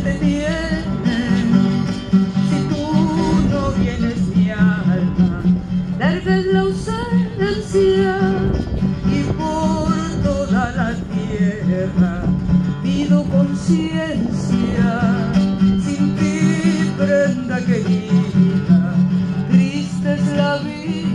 te tiene. Si tú no vienes, mi alma, larga es la ausencia, y por toda la tierra pido conciencia. Sin ti, prenda querida, triste es la vida.